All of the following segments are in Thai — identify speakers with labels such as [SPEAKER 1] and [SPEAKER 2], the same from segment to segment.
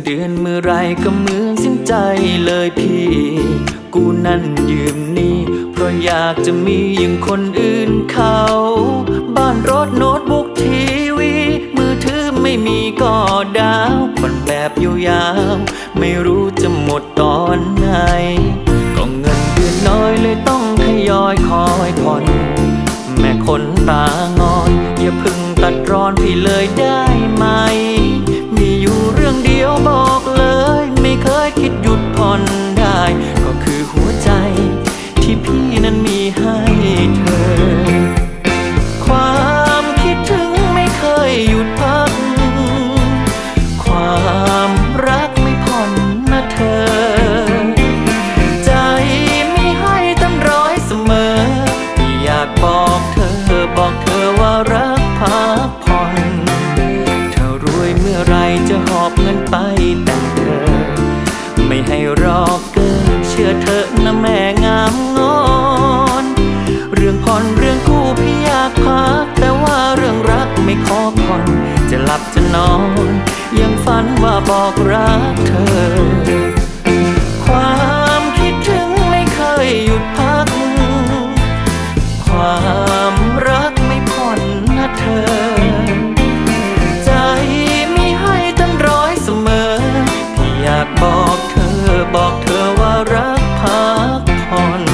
[SPEAKER 1] เดือนเมื่อไรก็เหมือนสิ้นใจเลยพี่กูนั่นยืมนี่เพราะอยากจะมีอย่างคนอื่นเขาบ้านรถโน้ตบุ๊กทีวีมือถือไม่มีก็ดาวผ่อนแบบยาวๆไม่รู้จะหมดตอนไหนก็เงินเดือนน้อยเลยต้องทยอยคอยผ่อนแม่คนตางอนอย่าพึ่งตัดร้อนพี่เลยได้ไหมมีอยู่เรื่องเดียวบอกเลยไม่เคยคิดหยุดผ่อนได้ก็คือหัวใจที่พี่นั้นมีให้เธอความคิดถึงไม่เคยหยุดพักความรักไม่ผ่อนนะเธอใจมีให้ตั้งร้อยเสมออยากบอกเธอว่ารักพักผ่อนเธอรวยเมื่อไรจะหอบเงินไปแต่งเธอไม่ให้รอเกินเชื่อเธอนะแม่งามงอนเรื่องผ่อนเรื่องคู่พี่อยากพักแต่ว่าเรื่องรักไม่ขอผ่อนจะหลับจะนอนยังฝันว่าบอกรักเธอความคิดถึงไม่เคยหยุดพักความรักไม่ผ่อนนะเธอใจมีให้ตั้งร้อยเสมอที่อยากบอกเธอว่ารักพักผ่อน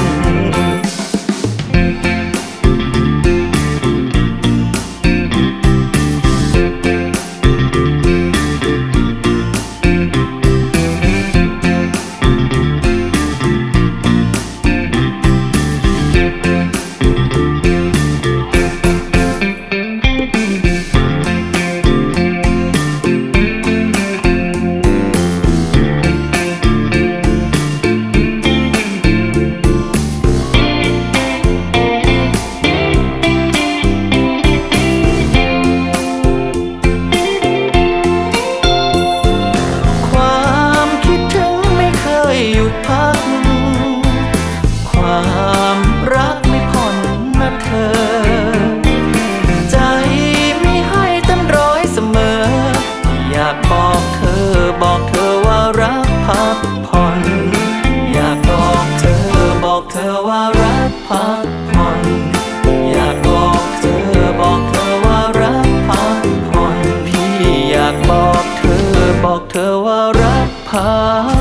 [SPEAKER 1] บอกเธอว่ารักพักผ่อนอยากบอกเธอว่ารักพักผ่อนอยากบอกเธอว่ารักพักผ่อนพี่อยากบอกเธอว่ารักพัก